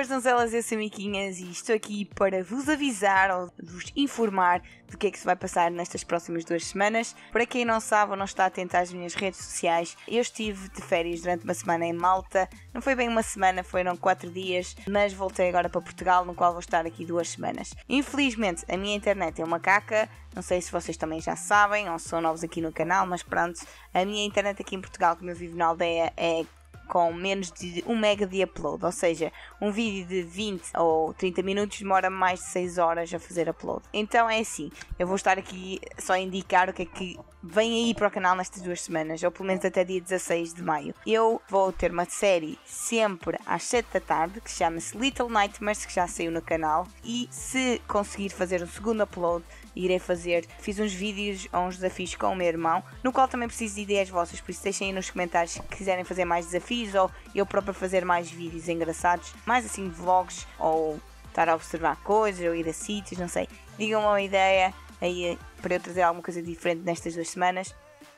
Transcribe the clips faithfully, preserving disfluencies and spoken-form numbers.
boas donzelas e samiquinhas, e estou aqui para vos avisar ou vos informar do que é que se vai passar nestas próximas duas semanas. Para quem não sabe ou não está atento às minhas redes sociais, eu estive de férias durante uma semana em Malta. Não foi bem uma semana, foram quatro dias, mas voltei agora para Portugal, no qual vou estar aqui duas semanas. Infelizmente, a minha internet é uma caca, não sei se vocês também já sabem ou são novos aqui no canal, mas pronto, a minha internet aqui em Portugal, como eu vivo na aldeia, é com menos de um mega de upload, ou seja, um vídeo de vinte ou trinta minutos demora mais de seis horas a fazer upload. Então é assim, eu vou estar aqui só a indicar o que é que vem aí para o canal nestas duas semanas, ou pelo menos até dia dezasseis de maio. Eu vou ter uma série sempre às sete da tarde, que chama-se Little Nightmares, que já saiu no canal, e se conseguir fazer um segundo upload, irei fazer, fiz uns vídeos ou uns desafios com o meu irmão, no qual também preciso de ideias vossas, por isso deixem aí nos comentários se quiserem fazer mais desafios ou eu próprio fazer mais vídeos engraçados, mais assim vlogs, ou estar a observar coisas, ou ir a sítios, não sei. Digam uma ideia aí para eu trazer alguma coisa diferente nestas duas semanas.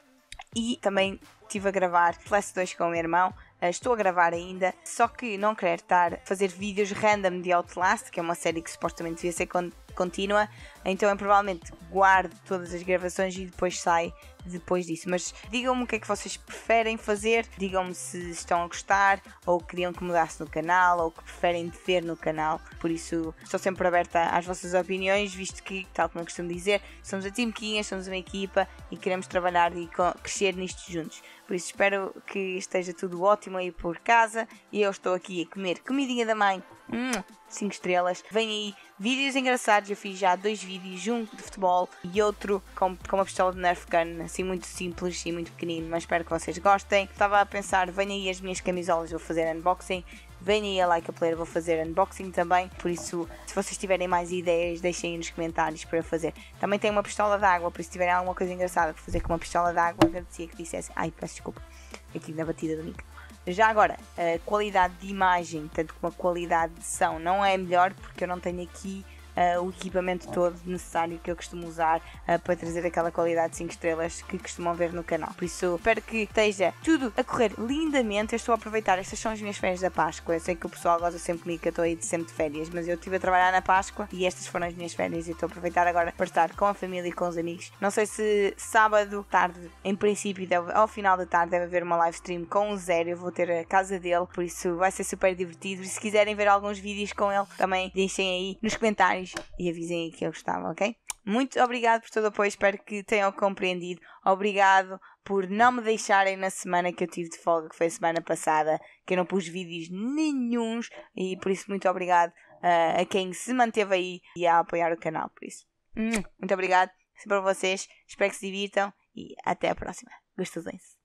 E também estive a gravar Flash dois com o meu irmão. Estou a gravar ainda, só que não quero estar a fazer vídeos random de Outlast, que é uma série que supostamente devia ser contínua, então eu provavelmente guardo todas as gravações e depois sai depois disso. Mas digam-me o que é que vocês preferem fazer, digam-me se estão a gostar, ou queriam que mudasse no canal, ou que preferem ver no canal. Por isso estou sempre aberta às vossas opiniões, visto que, tal como eu costumo dizer, somos a Team Quinhas, somos uma equipa e queremos trabalhar e crescer nisto juntos. Por isso espero que esteja tudo ótimo aí por casa, e eu estou aqui a comer comidinha da mãe, cinco estrelas. Vem aí vídeos engraçados, eu fiz já dois vídeos, um de futebol e outro com, com uma pistola de Nerf Gun, assim muito simples e muito pequenino, mas espero que vocês gostem. Estava a pensar, venham aí as minhas camisolas, vou fazer unboxing. Venham aí a Like a Player, vou fazer unboxing também. Por isso, se vocês tiverem mais ideias, deixem aí nos comentários para eu fazer. Também tenho uma pistola de água, por isso se tiverem alguma coisa engraçada para fazer com uma pistola de água, agradecia que dissessem. Ai, peço desculpa, aqui na batida do micro. Já agora, a qualidade de imagem, tanto como a qualidade de som, não é melhor porque eu não tenho aqui uh, o equipamento todo necessário que eu costumo usar uh, para trazer aquela qualidade de cinco estrelas que costumam ver no canal. Por isso, espero que esteja tudo a correr lindamente. Eu estou a aproveitar, estas são as minhas férias da Páscoa. Eu sei que o pessoal gosta sempre comigo, que eu estou aí de sempre de férias, mas eu estive a trabalhar na Páscoa e estas foram as minhas férias e estou a aproveitar agora para estar com a família e com os amigos. Não sei se sábado, tarde, em princípio, deve, ao final da tarde, deve haver uma live stream com o Zero. Eu vou ter a casa dele, por isso vai ser super divertido. E se quiserem ver alguns vídeos com ele, também deixem aí nos comentários e avisem aí que eu gostava, ok? Muito obrigado por todo o apoio, espero que tenham compreendido. Obrigado por não me deixarem na semana que eu tive de folga, que foi a semana passada, que eu não pus vídeos nenhuns, e por isso muito obrigado uh, a quem se manteve aí e a apoiar o canal. Por isso, hum, muito obrigado sempre a vocês, espero que se divirtam e até a próxima. Gostosões.